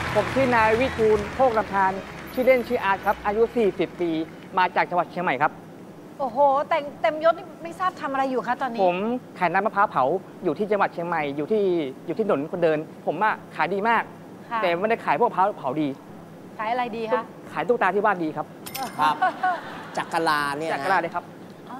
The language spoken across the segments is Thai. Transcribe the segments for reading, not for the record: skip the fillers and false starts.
ผมชื่อนายวิทูลโภคลำพานชื่อเล่นชื่ออาร์ตครับอายุ40 ปีมาจากจังหวัดเชียงใหม่ครับโอ้โหแต่งเต็มยศไม่ทราบทำอะไรอยู่คะตอนนี้ผมขายน้ำมะพร้าวเผาอยู่ที่จังหวัดเชียงใหม่อยู่ที่ถนนคนเดินผมขายดีมากแต่ไม่ได้ขายพวกมะพร้าวเผาดีขายอะไรดีคะขายตุ๊กตาที่บ้านดีครับครับจักรลาเนี่ยจักรลาเลยครับ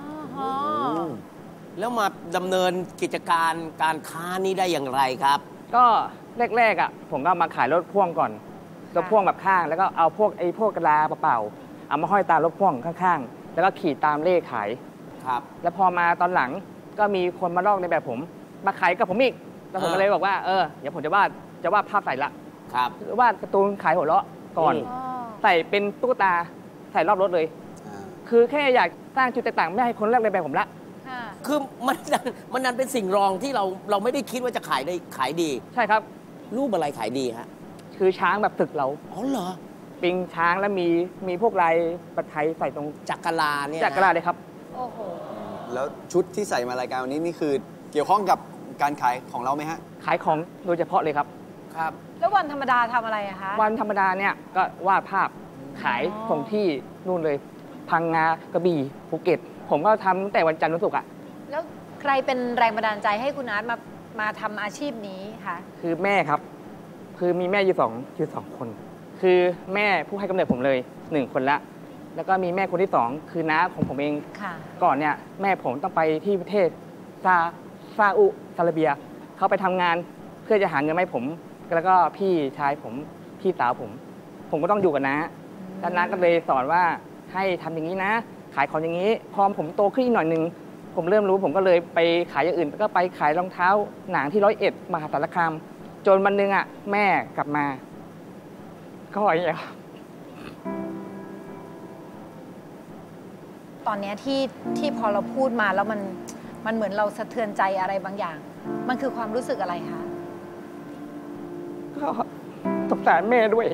แล้วมาดำเนินกิจการค้านี้ได้อย่างไรครับก็แรกๆผมก็มาขายรถพ่วงก่อนรถพ่วงแบบข้างแล้วก็เอาพวกกระลาเปล่าๆเอามาห้อยตามรถพ่วงข้างๆแล้วก็ขี่ตามเลขขายครับแล้วพอมาตอนหลังก็มีคนมาลอกในแบบผมมาขายกับผมอีกแล้วผมก็เลยบอกว่าเดี๋ยวผมจะวาดภาพใส่ละครับวาดการ์ตูนขายหัวเราะก่อนใส่เป็นตุ๊กตาใส่รอบรถเลยคือแค่อยากสร้างจุดแตกต่างไม่ให้คนลอกในแบบผมละคือมันนั้นเป็นสิ่งรองที่เราไม่ได้คิดว่าจะขายดีใช่ครับรูปอะไรขายดีฮะคือช้างแบบตึกเราอ๋อเหรอปิงช้างแล้วมีพวกลายประไทยใส่ตรงจักรลาเนี่ยจักรลาเลยครับโอ้โหแล้วชุดที่ใส่มารายการวันนี้นี่คือเกี่ยวข้องกับการขายของเราไหมฮะขายของโดยเฉพาะเลยครับครับแล้ววันธรรมดาทำอะไรอะคะวันธรรมดาเนี่ยก็วาดภาพขายส่งที่นู่นเลยพังงากระบี่ภูเก็ตผมก็ทำตั้งแต่วันจันทร์วันศุกร์อะแล้วใครเป็นแรงบันดาลใจให้คุณอาร์ตมาทำอาชีพนี้คะคือแม่ครับคือมีแม่อยู่สองคนคือแม่ผู้ให้กำเนิดผมเลย1 คนละแล้วก็มีแม่คนที่2คือน้าของผมเองก่อนเนี่ยแม่ผมต้องไปที่ประเทศซาอุซาระเบียเขาไปทำงานเพื่อจะหาเงินให้ผมแล้วก็พี่ชายผมพี่สาวผมก็ต้องอยู่กับน้าแล้วน้าก็เลยสอนว่าให้ทำอย่างนี้นะขายของอย่างนี้พอผมโตขึ้นอีกหน่อยนึงผมเริ่มรู้ผมก็เลยไปขายอย่างอื่นแล้วก็ไปขายรองเท้าหนังที่101มหาสารคามจนวันนึงแม่กลับมาก็อย่างนี้ครับตอนนี้ที่พอเราพูดมาแล้วมันเหมือนเราสะเทือนใจอะไรบางอย่างมันคือความรู้สึกอะไรคะก็สงสารแม่ด้วย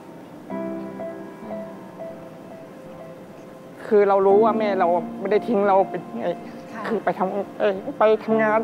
คือเรารู้ว่าแม่เราไม่ได้ทิ้งเราเป็นไงคือไปทำงาน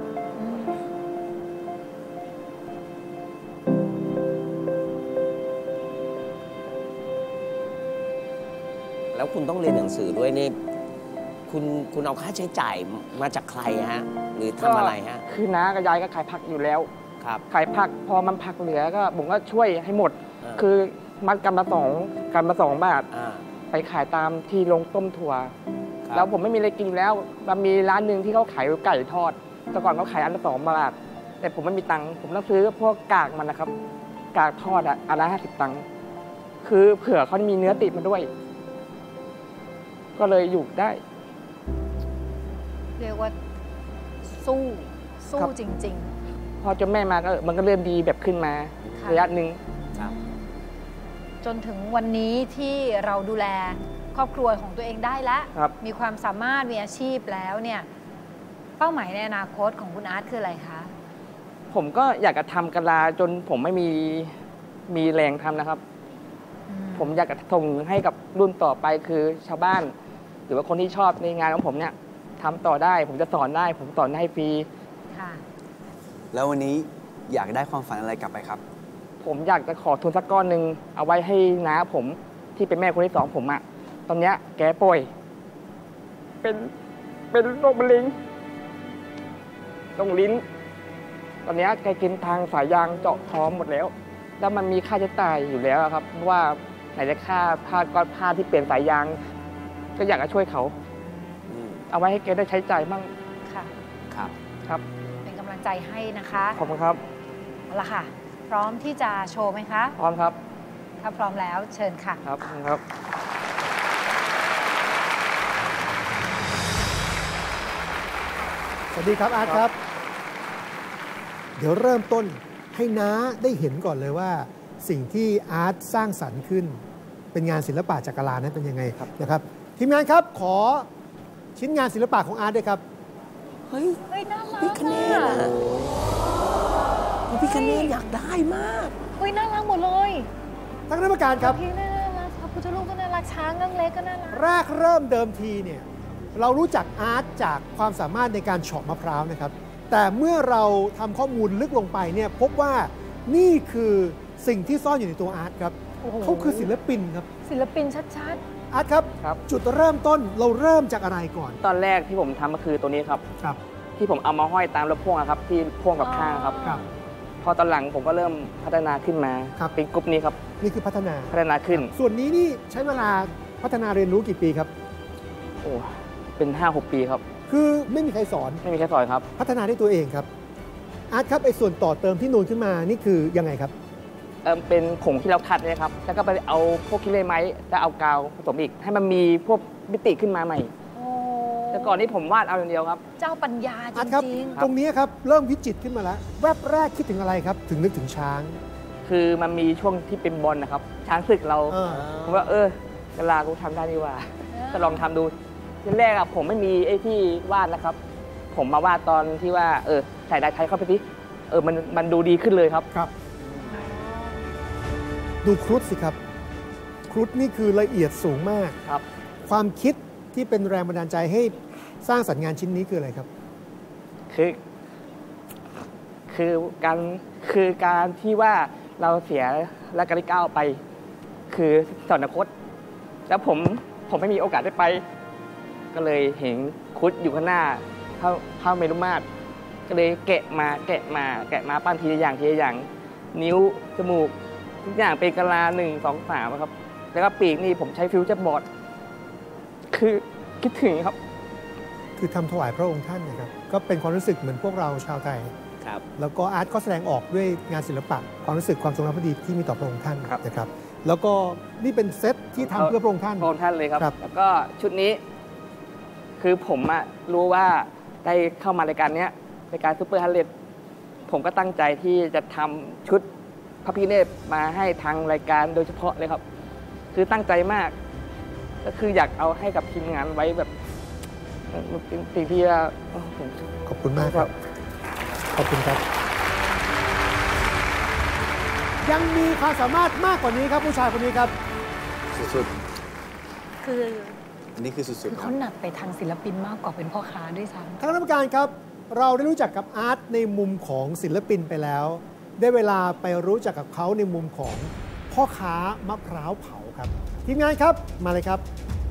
แล้วคุณต้องเรียนหนังสือด้วยนี่คุณเอาค่าใช้จ่ายมาจากใครฮะหรือทำอะไรฮะคือน้ากับยายก็ขายผักอยู่แล้วครับขายผักพอมันผักเหลือก็ผมก็ช่วยให้หมดคือมัดกันมา2 บาทไปขายตามที่โรงต้มถั่วแล้วผมไม่มีอะไรกินแล้วมันมีร้านหนึ่งที่เขาขายไก่ทอดแต่ก่อนเขาขายอันละ2 บาทแต่ผมไม่มีตังค์ผมต้องซื้อพวกกากมันนะครับกากทอดอันละ50 ตังค์คือเผื่อเขามีเนื้อติดมาด้วยก็เลยอยู่ได้เรียกว่าสู้จริงๆพอจนแม่มาก็มันก็เริ่มดีแบบขึ้นมาระยะหนึ่งจนถึงวันนี้ที่เราดูแลครอบครัวของตัวเองได้แล้วมีความสามารถมีอาชีพแล้วเนี่ยเป้าหมายในอนาคตของคุณอาร์ตคืออะไรคะผมก็อยากจะทำกะลาจนผมไม่มีแรงทำนะครับผมอยากจะส่งให้กับรุ่นต่อไปคือชาวบ้านหรือว่าคนที่ชอบในงานของผมเนี่ยทำต่อได้ผมจะสอนได้ผมสอนให้ฟรีค่ะแล้ววันนี้อยากได้ความฝันอะไรกลับไปครับผมอยากจะขอทุนสักก้อนหนึ่งเอาไว้ให้น้าผมที่เป็นแม่คนที่2ผมตอนนี้แกป่วยเป็นโรคมะเร็งตรงลิ้นตอนนี้แกกินทางสายยางเจาะท้องหมดแล้วมันมีค่าใช้จ่ายอยู่แล้วครับเพราะว่าไหนจะค่าผ้าที่เปลี่ยนสายยางก็อยากจะช่วยเขาเอาไว้ให้แกได้ใช้จ่ายบ้างค่ะครับเป็นกำลังใจให้นะคะขอบคุณครับเอาละค่ะพร้อมที่จะโชว์ไหมคะพร้อมครับถ้าพร้อมแล้วเชิญค่ะครับสวัสดีครับอาร์ตครับเดี๋ยวเริ่มต้นให้น้าได้เห็นก่อนเลยว่าสิ่งที่อาร์ตสร้างสรรค์ขึ้นเป็นงานศิลปะจักรลานั้นเป็นยังไงนะครับทีมงานครับขอชิ้นงานศิลปะของอาร์ตด้วยครับเฮ้ยน่ารักพี่คะแนนพี่คะแนนอยากได้มากน่ารักหมดเลยท่านคณะกรรมการครับพี่น่ารักพระพุทธรูปก็น่ารักช้างนั่งเล็กก็น่ารักแรกเริ่มเดิมทีเนี่ยเรารู้จักอาร์ตจากความสามารถในการเฉาะมะพร้าวนะครับแต่เมื่อเราทำข้อมูลลึกลงไปเนี่ยพบว่านี่คือสิ่งที่ซ่อนอยู่ในตัวอาร์ตครับโอ้โหเขาคือศิลปินครับศิลปินชัดอาร์ตครับครับจุดเริ่มต้นเราเริ่มจากอะไรก่อนตอนแรกที่ผมทำก็คือตัวนี้ครับครับที่ผมเอามาห้อยตามรถพ่วงอะครับ ที่พ่วงกับข้างครับครับพอตอนหลังผมก็เริ่มพัฒนาขึ้นมาครับเป็นกลุ่มนี้ครับนี่คือพัฒนาพัฒนาขึ้นส่วนนี้นี่ใช้เวลาพัฒนาเรียนรู้กี่ปีครับโอ้เป็น 5-6 ปีครับคือไม่มีใครสอนไม่มีแค่สอนครับพัฒนาด้วยตัวเองครับอาร์ตครับไอ้ส่วนต่อเติมที่นูนขึ้นมานี่คือยังไงครับเป็นผงที่เราคัดเนี่ยครับ แล้วก็ไปเอาพวกขี้เลื่อยไม้แล้วเอากาวผสมอีก ให้มันมีพวกมิติขึ้นมาใหม่ๆ โอ้แต่ก่อนนี้ผมวาดเอาอย่างเดียวครับเจ้าปัญญาจอาร์ตครับริงตรงนี้ครับเริ่มวิจิตรขึ้นมาแล้ว แวบแรกคิดถึงอะไรครับ ถึงนึกถึงช้างคือมันมีช่วงที่เป็นบอลนะครับ ช้างศึกเราเออผมว่ากะลากูทำได้ดีว่าๆก็ลองทำดูทีแรกอะผมไม่มีไอ้ที่วาดนะครับ ผมมาวาดตอนที่ว่าใส่ลายไทยเข้าไปสิมันดูดีขึ้นเลยครับครับ ดูครุฑสิครับ ครุฑนี่คือละเอียดสูงมากครับความคิดที่เป็นแรงบันดาลใจให้สร้างสรรค์งานชิ้นนี้คืออะไรครับคือการที่ว่าเราเสียรัชกาลที่9ไป คือสวรรคต แล้วผมไม่มีโอกาสได้ไป ก็เลยเห็นครุฑอยู่ข้างหน้าเท่าเมรุมาตรก็เลยแกะมาปั้นทีละอย่าง นิ้วจมูกทุกอย่างเป็นกะลา1 2 3ครับ แล้วก็ปีกนี่ผมใช้ฟิวเจอร์บอร์ด คือคิดถึงครับคือทำถวายพระองค์ท่านนะครับ ก็เป็นความรู้สึกเหมือนพวกเราชาวไทยครับแล้วก็อาร์ตก็แสดงออกด้วยงานศิลปะ ความรู้สึกความทรงจำดีที่มีต่อพระองค์ท่านครับนะครับ แล้วก็นี่เป็นเซตที่ทำเพื่อพระองค์ท่านพระองค์ท่านเลยครับครับแล้วก็ชุดนี้ คือผมรู้ว่าได้เข้ามารายการเนี้ยรายการซูเปอร์ฮันเดผมก็ตั้งใจที่จะทำชุดพระพิฆเนศมาให้ทางรายการโดยเฉพาะเลยครับ คือตั้งใจมาก ก็คืออยากเอาให้กับทีมงานไว้แบบเป็นสิ่งที่ผมขอบคุณมากครับ ขอบคุณครับ ยังมีความสามารถมากกว่านี้ครับผู้ชายคนนี้ครับสุดคือๆอันนี้คือสุคืดอๆครัเขาบหนักไปทางศิลปินมากกว่าเป็นพ่อค้าด้วยซ้ำท่านคณะกรรมการครับ เราได้รู้จักกับอาร์ตในมุมของศิลปินไปแล้ว ได้เวลาไปรู้จักกับเขาในมุมของพ่อค้ามะพร้าวเผาครับ ทีมงานครับมาเลยครับ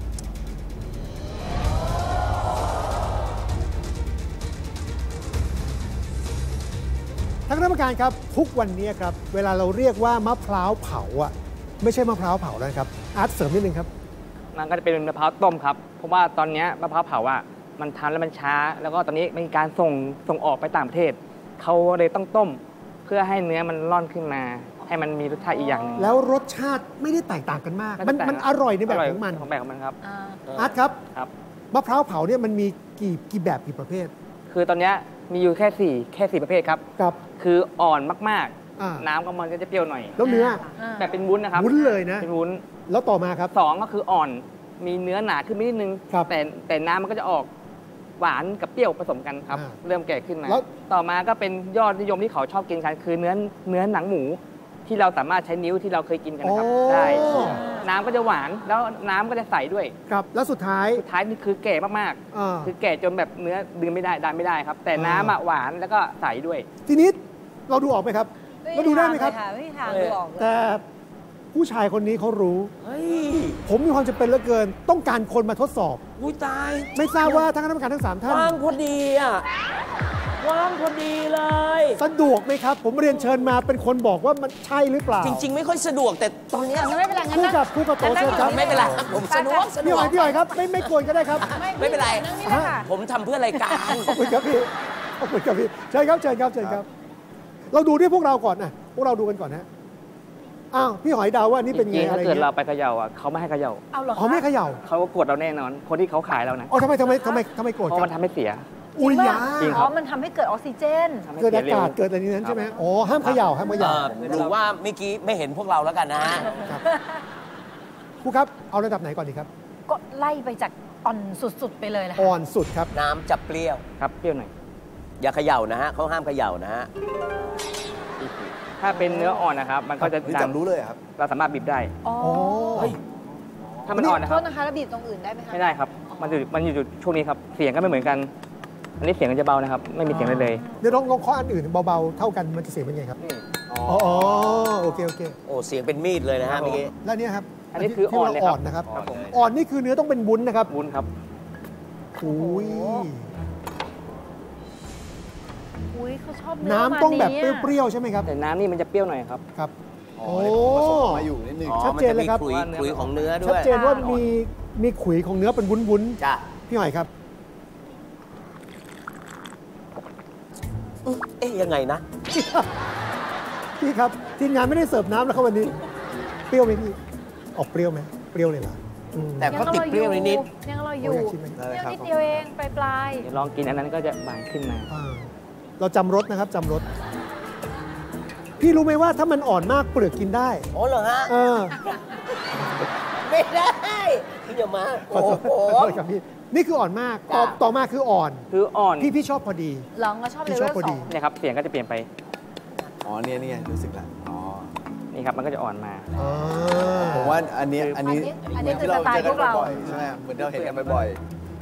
ท่านคณะกรรมการครับทุกวันนี้ครับเวลาเราเรียกว่ามะพร้าวเผาอ่ะไม่ใช่มะพร้าวเผาแล้วนะครับอาร์ตเสริมนิดนึงครับมันก็จะเป็นมะพร้าวต้มครับ เพราะว่าตอนเนี้ยมะพร้าวเผามันทานแล้วมันช้า แล้วก็ตอนนี้มีการส่งออกไปต่างประเทศ เขาเลยต้องต้ม เพื่อให้เนื้อมันร่อนขึ้นมา ให้มันมีรสชาติอีกอย่างหนึงแล้วรสชาติไม่ได้แตกต่างกันมาก มันอร่อยในแบบของมันของแบบของมันครับอาร์ตครับครับมะพร้าวเผาเนี่ยมันมีกี่แบบกี่ประเภทคือตอนเนี้ยมีอยู่แค่4ประเภทครับครับคืออ่อนมากอ่าๆ น้ำก็มันก็จะเปรี้ยวหน่อยแล้วเนื้อแบบเป็นวุ้นนะครับวุ้นเลยนะเป็นวุ้นแล้วต่อมาครับ 2ก็คืออ่อน มีเนื้อหนาขึ้นนิดนึงครับแต่น้ำมันก็จะออกหวานกับเปรี้ยวผสมกันครับอ่าเริ่มแก่ขึ้นมาแล้วต่อมาก็เป็นยอดนิยมที่เขาชอบกินกันคือเนื้อหนังหมูที่เราสามารถใช้นิ้วที่เราเคยกินกันนะครับ ได้ น้ำก็จะหวานแล้วน้ำก็จะใสด้วยครับแล้วสุดท้ายสุดท้ายนี่คือแก่มากอ่าๆ คือแก่จนแบบเนื้อดึงไม่ได้ดันไม่ได้ครับ แต่น้ำหวานแล้วก็ใสด้วยทีนี้เราดูออกไหมครับเราดูได้ไหมครับไม่มีทางดูออกเลยแต่ผู้ชายคนนี้เขารู้เฮ้ยผมมีความจำเป็นเหลือเกิน ต้องการคนมาทดสอบอุ้ยตายไม่ทราบว่าท่านคณะกรรมการทั้ง 3 ท่านว่างพอดีอ่ะ ว่างพอดีเลยสะดวกไหมครับ ผมเรียนเชิญมาเป็นคนบอกว่ามันใช่หรือเปล่าจริง ๆ ไม่ค่อยสะดวกแต่ตอนเนี้ยไม่เป็นไรงั้นคู่นะกับคู่กับโตเชิญครับไม่เป็นไรครับผมสะดวกพี่หอยพี่หอยครับไม่กวนก็ได้ครับไม่เป็นไรนั่งนี่แหละค่ะผมทำเพื่อรายการขอบคุณครับพี่ขอบคุณครับพี่เชิญครับเชิญครับเชิญครับ เราดูด้วยพวกเราก่อนนะพวกเราดูกันก่อนนะอ้าวพี่หอยเดาว่านี่เป็นจไงริงๆอะถ้าไรเกิดเงี้เรายไปเขย่าเขาไม่ให้เขย่าเอาเหรอคะเขาไม่เขย่าเขาก็กดเราแน่นอน คนที่เขาขายเรานะอ๋อทำไมโกรธเพคราะรัมับนทำให้เสียอุ้ยจริงยาป่ะจริงคอ๋รัอบ มันทำให้เกิดออกซิเจนทำให้เกิดเสียอาเร็วกาศเกิดอะไรนี้นั้นใช่ไหมอ๋อห้ามเขย่าห้ามเขย่าหรือว่าเมื่อกี้ไม่เห็นพวกเราแล้วกันนะฮะครับครูครับเอาระดับไหนก่อนดีครับก็ไล่ไปจากอ่อนสุดๆไปเลยแหละค่ะอ่อนสุดครับน้ำจะเปรี้ยวครับเปรี้ยวหน่อยอย่าเขย่านะฮะเขาห้ามเขย่านะฮะถ้าเป็นเนื้ออ่อนนะครับ มันก็จะนี่จำรู้เลยครับเราสามารถบีบได้อ๋ออ๋อถ้ามันอ่อนนะโทครับษนะคะแล้วบีบตรงอื่นได้ไหมคะไม่ได้ครับ มันอยู่จุดช่วงนี้ครับ เสียงก็ไม่เหมือนกัน อันนี้เสียงก็จะเบานะครับ ไม่มีเสียงเลยเดี๋ยวลองเคาะอันอื่นเบาๆเท่ากันมันจะเสียงเป็นไงครับนี่อ๋อโอเคโอ้เสียงเป็นมีดเลยนะฮะเมื่อกี้แล้วเนี่ยครับอันนี้คืออ่อนเลยครับอ่อนนะครับครับผมอ่อนนี่คือเนื้อต้องเป็นวุ้นนะครับวุ้นครับอุ้ยอุ้ยเขาชอบเนื้อน้ำต้องแบบประมาณนี้เปรี้ยวๆใช่ไหมครับแต่น้ำนี่มันจะเปรี้ยวหน่อยครับครับอ๋อโอ้ผสมมาอยู่นิดนึงอ๋อชัดเจนเลยครับมัจะมีขุยของเนื้อด้ชัดวยเจนว่ามีขุยของเนื้อเป็นวุ้นจ้ะๆพี่หอยครับเอ๊ะยังไงนะพี่ครับทีมงานไม่ได้เสิร์ฟน้ำแล้วครับวันนี้ เปรี้ยวไหมพี่ออกเปรี้ยวไหมเปรี้ยวเลยเหรออืมแต่เขาติดเปรี้ยวนิดยังอร่อยอยู่โอ้อยากชิมไหมเปรี้ยวนิดเดียวเองปลายเดี๋ยวลองกินอันนั้นก็จะบานขึ้นมาอ่าเราจำรสนะครับจำรสพี่รู้ไหมว่าถ้ามันอ่อนมากเปลือกกินได้ๆอ๋อเหรอฮะเออไม่ได้พี่อย่ามาขอโอ้โทษโหขอโทษครับพี่นี่คืออ่อนมากจ้ะต่อมาคืออ่อนคืออ่อนพี่ชอบพอดีๆลองก็ชอบเลพี่เวชอบลพอสดีองเนี่ยครับเสียงก็จะเปลี่ยนไปอ๋อเนี่ยรู้สึกละอ๋อนี่ครับมันก็จะอ่อนมาอ่าผมว่าอันนี้อันนี้คือสไตล์พวกเราบ่อยๆใช่ไหมเหมือนเราเห็นกันบ่อย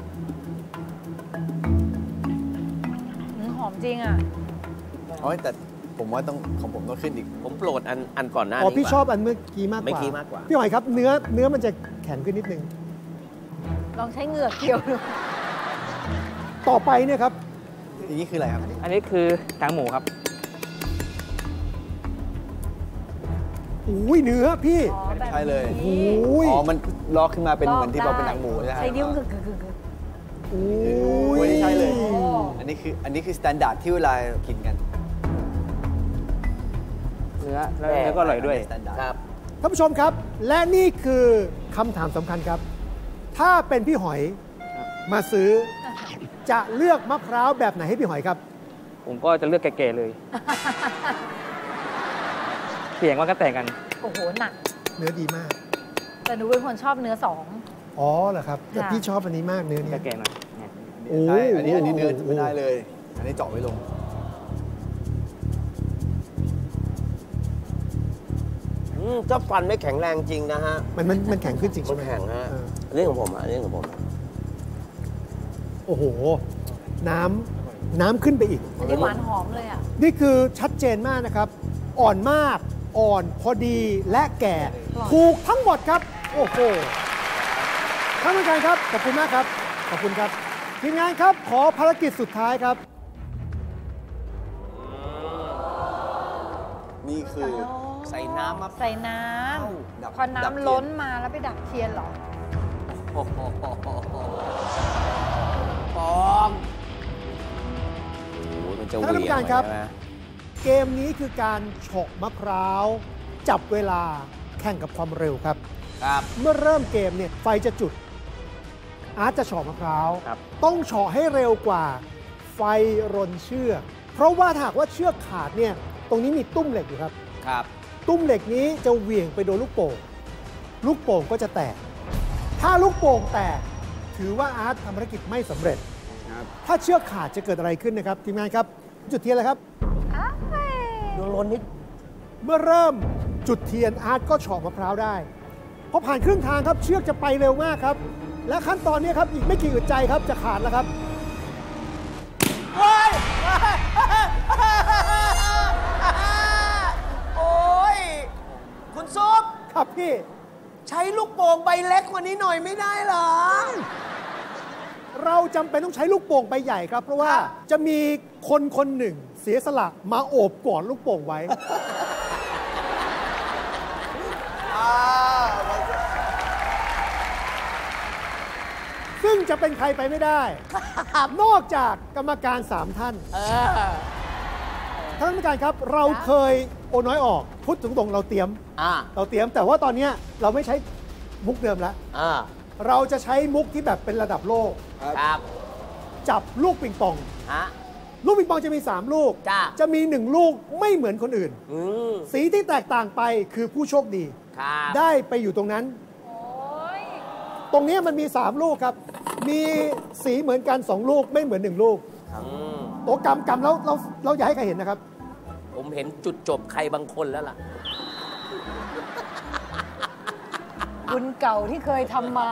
หอมจริงอ่ะๆอ๋อแต่ผมว่าของผมต้องขึ้นอีกผมโปรดอันก่อนหน้าอ๋อนี้พี่กว่าชอบอันเมื่อกี้มากกว่าเมื่อกี้มากกว่าพี่หอยครับเนื้อมันจะแข็งขึ้นนิดนึงลองใช้เหงือกเกี่ยวดูต่อไปเนี่ยครับอย่างนี้คืออะไรครับอันนี้คือหนังหมูครับอุ้ยเนื้อพี่อ๋อแบบใช่เลยนี้อุ้ยอ๋อมันลอกขึ้นมาเป็นเหมือนที่เราเป็นหนังหมูใช่ไหมใช้นิ้วกึกอุ้โอ้ยใช่เลยโอ้อันนี้คือสแตนดาร์ดที่เวลากินกันเนื้อแล้วเนื้อก็อร่อยด้วยสแตนดาร์ดครับท่านผู้ชมครับ และนี่คือคำถามสำคัญครับ ถ้าเป็นพี่หอยมาซื้อ จะเลือกมะพร้าวแบบไหนให้พี่หอยครับผมก็จะเลือกแก่ๆเลย เสียงมันก็แตกกันโอ้โหหนักเนื้อดีมากแต่หนูเป็นคนชอบเนื้อสองอ๋อเหรอครับแต่ค่ะพี่ชอบอันนี้มากเนื้อนี้แก่ๆหน่อยเนี่ยโอ้ใช่อันนี้เนื้อไม่ได้เลย อันนี้เจาะไว้ลงถ้าฟันไม่แข็งแรงจริงนะฮะมันแข็งขึ้นจริงมัใช่นไหมแข็งฮะเอออันนี้ของผมอันนี้ของผมโอ้โห น้ำขึ้นไปอีกอันนี้หวานหอมเลยอ่ะนี่คือชัดเจนมากนะครับ อ่อนมาก อ่อนพอดีและแก่ ถูกทั้งหมดครับ โอ้โหท่านผู้การครับ ขอบคุณมากครับ ขอบคุณครับ ทีมงานครับ ขอภารกิจสุดท้ายครับนี่คือใส่น้ำมาใส่น้ดับำพอดับเทียนน้ำล้นมาแล้วไปดับเทียนเหรอโอ้โหปอง โอ้โหมันจะเหวี่ยงท่านผู้การครับใช่ไหมเกมนี้คือการเฉาะมะพร้าว จับเวลาแข่งกับความเร็วครับครับเมื่อเริ่มเกมเนี่ยไฟจะจุด อาร์ตจะเฉาะมะพร้าวครับต้องเฉาะให้เร็วกว่าไฟรนเชือก เพราะว่าถ้าหากว่าเชือกขาดเนี่ยตรงนี้มีตุ้มเหล็กอยู่ครับครับตุ้มเหล็กนี้จะเหวี่ยงไปโดนลูกโป่ง ลูกโป่งก็จะแตก ถ้าลูกโป่งแตก ถือว่าอาร์ตทำภารกิจไม่สำเร็จครับถ้าเชือกขาดจะเกิดอะไรขึ้นนะครับทีมงานครับ จุดเทียนเลยครับอ้าวโดนลนนิดเมื่อเริ่มจุดเทียนอาร์ตก็เฉาะมะพร้าวได้พอผ่านครึ่งทางครับเชือกจะไปเร็วมากครับ และขั้นตอนนี้ครับอีกไม่กี่อึดใจครับจะขาดแล้วครับโอ้ย คุณซุปครับพี่ใช้ลูกโป่งใบเล็กกว่านี้หน่อยไม่ได้เหรอเราจำเป็นต้องใช้ลูกโป่งใบใหญ่ครับ เพราะว่าจะมีคนคนหนึ่งเสียสละมาโอบกอดลูกโป่งไว้ ซึ่งจะเป็นใครไปไม่ได้ นอกจากกรรมการ 3 ท่านท่านกรรมการครับ เราเคยโอน้อยออกพูดตรงๆเราเตรียม แต่ว่าตอนนี้เราไม่ใช้มุกเดิมแล้ว เราจะใช้มุกที่แบบเป็นระดับโลกครับจับลูกปิงปองฮะลูกปิงปองจะมี 3 ลูกจ้ะจะมี 1 ลูกไม่เหมือนคนอื่นอืมสีที่แตกต่างไปคือผู้โชคดีครับได้ไปอยู่ตรงนั้น ตรงนี้มันมี 3 ลูกครับ มีสีเหมือนกัน 2 ลูกไม่เหมือน 1 ลูกอืมโอ้กำแล้วเราอย่าให้ใครเห็นนะครับผมเห็นจุดจบใครบางคนแล้วล่ะบุญเก่าที่เคยทำมา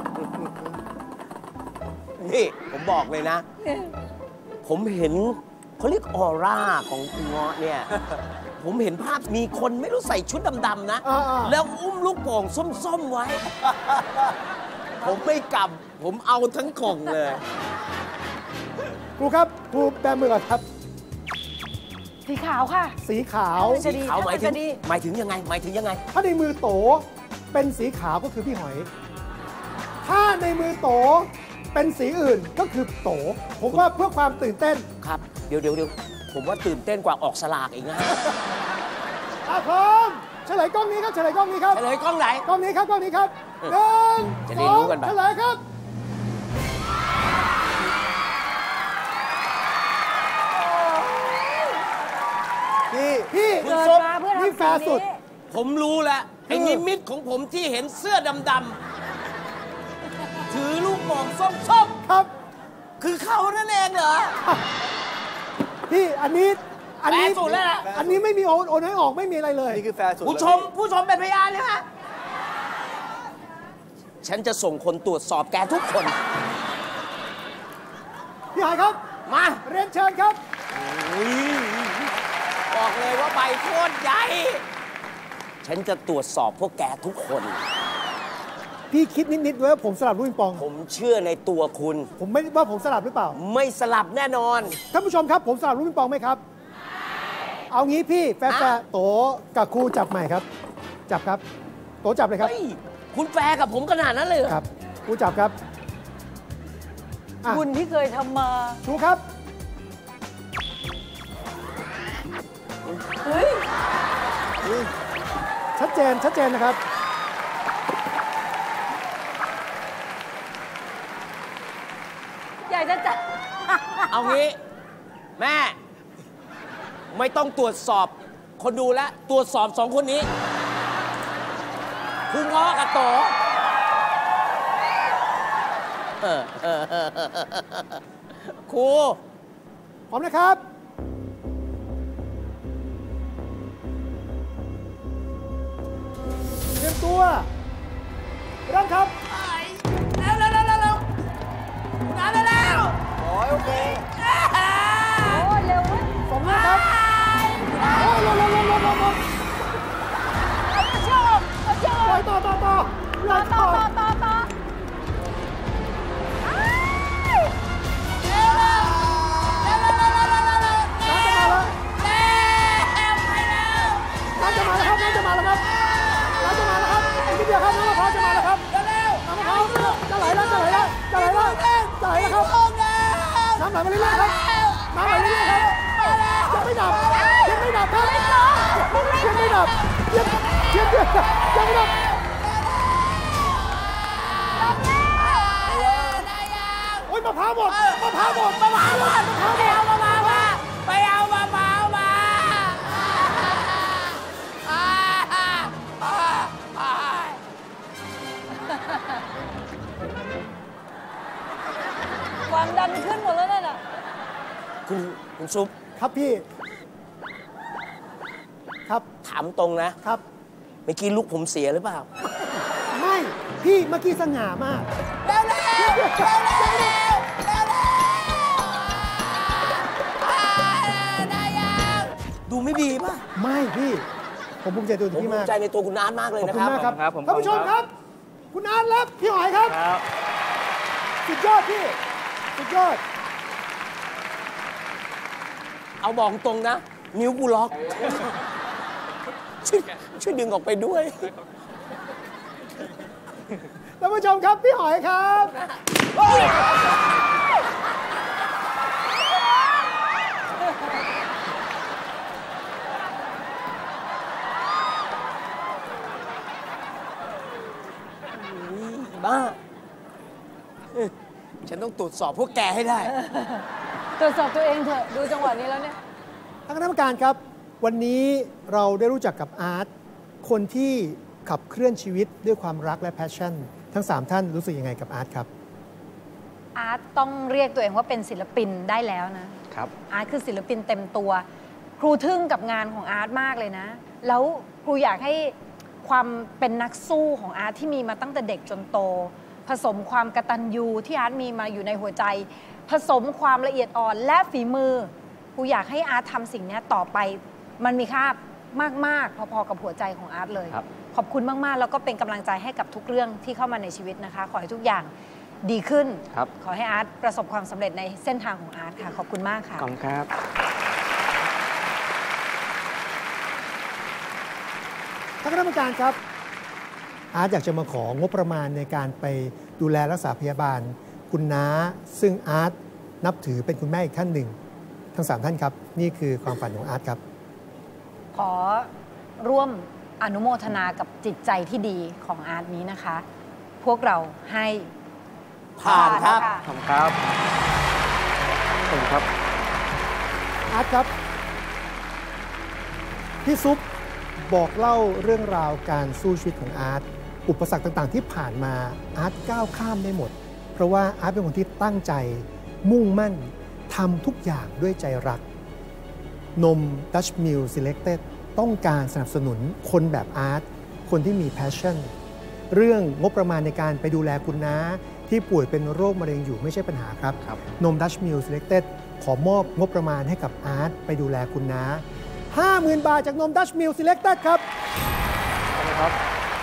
นี่ ผมบอกเลยนะ ผมเห็นเขาเรียกออร่าของคุณเงาะเนี่ย ผมเห็นภาพมีคนไม่รู้ใส่ชุดดำๆนะ แล้วอุ้มลูกโป่งส้มๆไว้ ผมไม่กลับ ผมเอาทั้งกล่องเลยครูครับครูแบมือก่อนครับสีขาวค่ะสีขาวจะดีเขาหมายถึจะงดีหมายถึงยังไง หมายถึงยังไงถ้าในมือโตเป็นสีขาวก็คือพี่หอย ถ้าในมือโตเป็นสีอื่นก็คือโต ผมว่าเพื่อความตื่นเต้นครับ เดี๋ยวผมว่าตื่นเต้นกว่าออกสลากอีกนะพร้อมเฉลยกล้องนี้ครับเฉลยกล้องนี้ครับเฉลยกล้องไหนกล้องนี้ครับกล้องนี้ครับหนึ่งจะสได้อรู้งกันปะเฉลยครับพี่คุณเกิดซุปมาเพื่อนี่ทำแฟร์สุสิ่ดงนี้ผมรู้แล้วไอ้นิมิตของผมที่เห็นเสื้อดำๆถือลูกโป่งส้มครับๆคือเขานั่นเองเหรอพี่อันนี้แฟร์สุดแล้วนะอันนี้ไม่มีโอนให้ออกไม่มีอะไรเลยนี่คือแฟร์สุดผู้ชมเป็นพยานเลยฮะฉันจะส่งคนตรวจสอบแกทุกคนพี่หอยครับมาเรียนเชิญครับบอกเลยว่าใบโคตรใหญ่ ฉันจะตรวจสอบพวกแกทุกคนพี่คิดนิดๆว่าผมสลับลูกปิงปองผมเชื่อในตัวคุณผมไม่ว่าผมสลับหรือเปล่าไม่สลับแน่นอนท่านผู้ชมครับผมสลับลูกปิงปองไหมครับ เอางี้พี่แฟร์โตกับครูจับใหม่ครับ จับครับ โตจับเลยครับเฮ้ย คุณแฟร์กับผมขนาดนั้นเลยเหรอครับครูจับครับอ่ะคุณที่เคยทำมาชูครับเฮ้ยชัดเจนนะครับอยากจะจับเอางี้ แม่ ไม่ต้องตรวจสอบคนดูแล้ว ตรวจสอบ2 คนนี้คุณง้อกับโตครูพร้อมนะครับ เตรียมตัวเริ่มครับเร็วโอเคโอ้ยเร็วเว้ยสองนะครับโอ้ยลงเอาเชือกเอาเชือกปล่อยต่อปล่อยต่อต่อ น้ำจะมาแล้วครับอีกนิดเดียวครับน้ำมะพร้าวจะมาแล้วครับน้ำมะพร้าวจะไหลแล้วครับน้ำไหลมาเรื่อยๆครับยังไม่ดับครับยังไม่ดับโอ๊ยมะพร้าวหมดไปเอามะพร้าวมาความดันขึ้นหมดแล้วนั่นน่ะคุณซุปครับพี่ครับถามตรงนะครับ เมื่อกี้ลูกผมเสียหรือเปล่าไม่พี่เมื่อกี้สง่ามากดูไม่ดีป่ะไม่พี่ผมภูมิใจตัวผมพี่ภูมากมิใจในตัวคุณอาร์ตมากเลยขอบนะคุคณรับมากครับท่านผู้ชมครับ คุณอาร์ตและพี่หอยครับครับสุดยอดพี่สุดยอดเอาบอกตรงนะ นิ้วกูล็อก ช่วยดึงออกไปด้วยท่านผู้ชมครับพี่หอยครับบ้า ฉันต้องตรวจสอบพวกแกให้ได้ตรวจสอบตัวเองเถอะ ดูจังหวะนี้แล้วเนี่ยท่านคณะกรรมการครับ วันนี้เราได้รู้จักกับอาร์ตคนที่ขับเคลื่อนชีวิตด้วยความรักและแพชชั่น ทั้ง 3 ท่านรู้สึกยังไงกับอาร์ตครับอาร์ตต้องเรียกตัวเองว่าเป็นศิลปินได้แล้วนะครับอาร์ตคือศิลปินเต็มตัว ครูทึ่งกับงานของอาร์ตมากเลยนะ แล้วครูอยากให้ความเป็นนักสู้ของอาร์ตที่มีมาตั้งแต่เด็กจนโต ผสมความกตัญญูที่อาร์ตมีมาอยู่ในหัวใจ ผสมความละเอียดอ่อนและฝีมือปูอยากให้อาร์ตทำสิ่งนี้ต่อไปมันมีค่ามากๆพอๆกับหัวใจของอาร์ตเลยขอบคุณมากๆแล้วก็เป็นกำลังใจให้กับทุกเรื่องที่เข้ามาในชีวิตนะคะขอให้ทุกอย่างดีขึ้นขอให้อาร์ตประสบความสำเร็จในเส้นทางของอาร์ตค่ะขอบคุณมากค่ะขอบคุณครับท่านคณะกรรมการครับอาร์ตอยากจะมาของบประมาณในการไปดูแลรักษาพยาบาลคุณน้าซึ่งอาร์ตนับถือเป็นคุณแม่อีกท่านหนึ่งทั้ง3ท่านครับนี่คือความฝันของอาร์ตครับขอร่วมอนุโมทนากับจิตใจที่ดีของอาร์ตนี้นะคะพวกเราให้ผ่านครับขอบคุณครับขอบคุณครับอาร์ตครับพี่ซุปบอกเล่าเรื่องราวการสู้ชีวิตของอาร์ตอุปสรรคต่างๆที่ผ่านมาอาร์ตก้าวข้ามได้หมดเพราะว่าอาร์ตเป็นคนที่ตั้งใจมุ่งมั่นทำทุกอย่างด้วยใจรักนม Dutch Mill Selected ต้องการสนับสนุนคนแบบอาร์ตคนที่มี passion เรื่องงบประมาณในการไปดูแลคุณน้าที่ป่วยเป็นโรคมะเร็งอยู่ไม่ใช่ปัญหาครับนม Dutch Mill Selected ขอมอบงบประมาณให้กับอาร์ตไปดูแลคุณน้า 50,000 บาทจากนม Dutch Mill Selected ครับขอบคุณครับ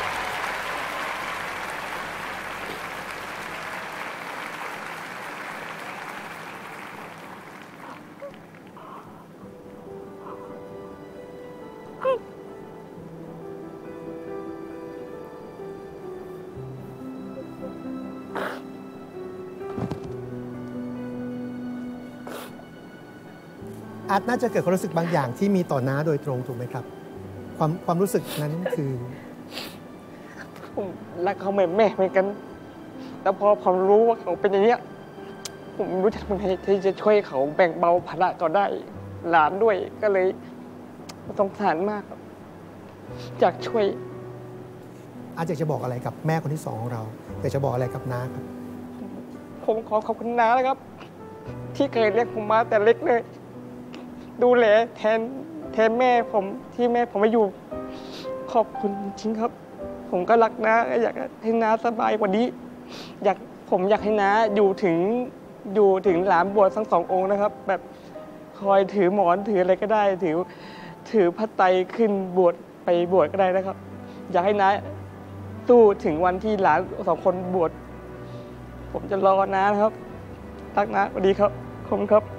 อาจน่าจะเกิดความรู้สึกบางอย่างที่มีต่อน้าโดยตรงถูกไหมครับความรู้สึกนั้นคือผมรักเขาเหมือนแม่เหมือนกันแล้วพอผมรู้ว่าเขาเป็นอย่างนี้ผมรู้จักมันที่จะช่วยเขาแบ่งเบาภาระเขาได้หลานด้วยก็เลยสงสารมากอยากช่วยอาจจะบอกอะไรกับแม่คนที่2ของเราอยากจะบอกอะไรกับน้าครับผมขอขอบคุณน้านะครับที่เคยเลี้ยงผมมาแต่เล็กเลยดูแลแทนแม่ผมที่แม่ผมไม่อยู่ขอบคุณจริงๆครับผมก็รักน้าอยากให้น้าสบายกว่านี้ผมอยากให้น้าอยู่ถึงหลานบวชทั้ง2 องค์นะครับแบบคอยถือหมอนถืออะไรก็ได้ถือพระไตรขึ้นบวชไปบวชก็ได้นะครับอยากให้น้าสู้ถึงวันที่หลาน2 คนบวชผมจะรอน้านะครับรักน้าสวัสดีครับขอบคุณครับ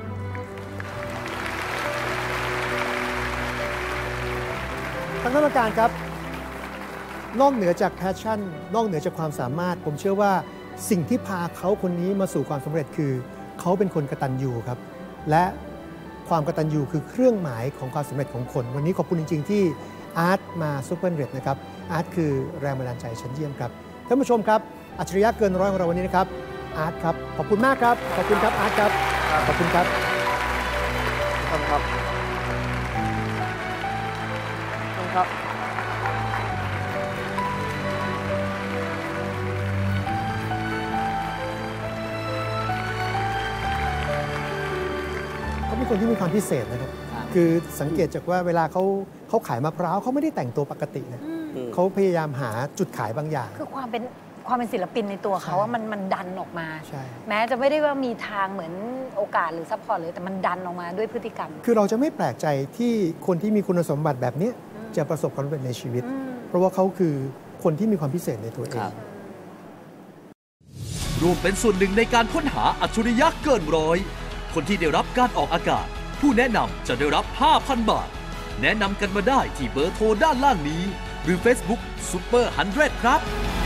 ท่านกรรมการครับนอกเหนือจากแพชชั่นนอกเหนือจากความสามารถผมเชื่อว่าสิ่งที่พาเขาคนนี้มาสู่ความสำเร็จคือเขาเป็นคนกตัญญูครับและความกตัญญูคือเครื่องหมายของความสำเร็จของคนวันนี้ขอบคุณจริงๆที่อาร์ตมาซุปเปอร์เรทนะครับอาร์ตคือแรงบันดาลใจชั้นเยี่ยมครับท่านผู้ชมครับอัจฉริยะเกินร้อยของเราวันนี้นะครับอาร์ตครับขอบคุณมากครับขอบคุณครับอาร์ตครับขอบคุณครับขอบคุณครับครับเขาเป็นคนที่มีความพิเศษนะครับคือสังเกตจากว่าเวลาเขาขายมะพร้าวเขาไม่ได้แต่งตัวปกตินะเขาพยายามหาจุดขายบางอย่างคือความเป็นศิลปินในตัวเขาว่ามันดันออกมาแม้จะไม่ได้ว่ามีทางเหมือนโอกาสหรือซัพพอร์ตเลยแต่มันดันออกมาด้วยพฤติกรรมคือเราจะไม่แปลกใจที่คนที่มีคุณสมบัติแบบนี้จะประสบความสำเร็จในชีวิตเพราะว่าเขาคือคนที่มีความพิเศษในตัวเองร่วมเป็นส่วนหนึ่งในการค้นหาอัจฉริยะเกินร้อยคนที่ได้รับการออกอากาศผู้แนะนำจะได้รับ 5,000 บาทแนะนำกันมาได้ที่เบอร์โทรด้านล่างนี้หรือ Facebook Super 100 ครับ